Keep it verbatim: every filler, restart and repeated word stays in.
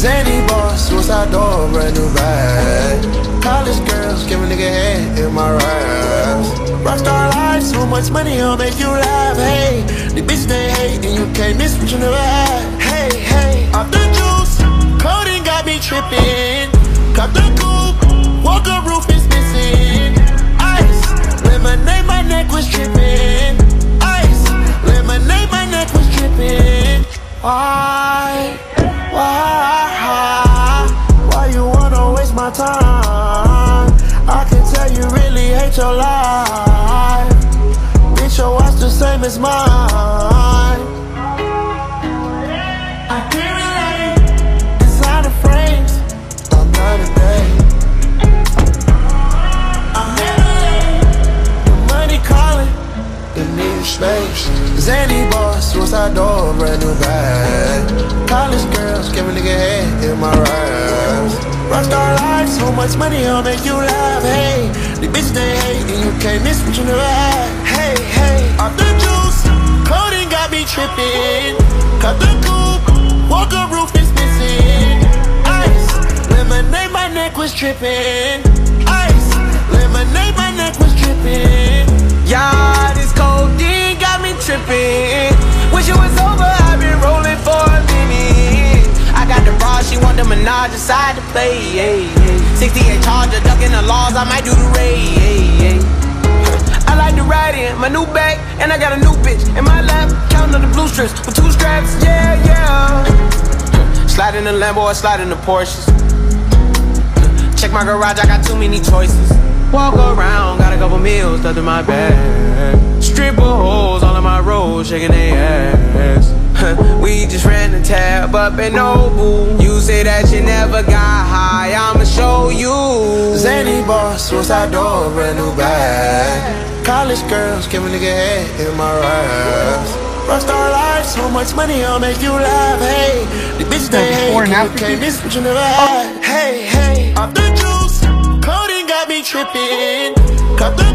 Zany boss, suicide door, brand new bag. College girls, give a nigga head in my raps. Rockstar life, so much money, I'll make you laugh. Hey, the bitch they hate, and you can't miss what you never had. Hey, hey, off the juice, codeine got me tripping. Cop the coupe, walker roof is missing. Ice, lemonade, my neck was tripping. Ice, lemonade, my neck was tripping. Why, why, why you wanna waste my time? I can tell you really hate your life. Bitch, your watch the same as mine. I can't relate, designer frames, I'm not a day. I'm never late, the money calling, the need space. Zany boss, suicide door, brand new bag. College girls, give a nigga head in my raps. Rockstar life, so much money, I'll make you laugh. Hey, the bitch they hate, and you can't miss what you never had. Hey, hey, off the juice, codeine got me tripping. Cut the coupe, walker roof is missing. Ice, lemonade, my neck was tripping. Ice, lemonade, my neck was tripping. Yeah, this codeine got me tripping. Wish it was over, I've been rolling for a minute. I got the bra, she want the menage aside to play. Yeah, yeah. sixty-eight Charger, ducking the laws, I might do the raid. Yeah, yeah. I like to ride in my new bag, and I got a new bitch in my lap, counting on the blue strips with two straps. Yeah, yeah. Slide in the Lambo or slide in the Porsches. Check my garage, I got too many choices. Walk around, got a couple meals stuffed in my bag. Stripper hoes all in my road, shaking their ass. We just ran the tab up in Nobu. You say that you never got high, I'ma show you. Zany boss, suicide door, brand new bag. College girls, give a nigga head in my raps. Rockstar life, so much money, I'll make you laugh. Hey, the bitch they hate, and you can't miss what you never had. Hey, hey, off the juice, codeine got me tripping. Cut the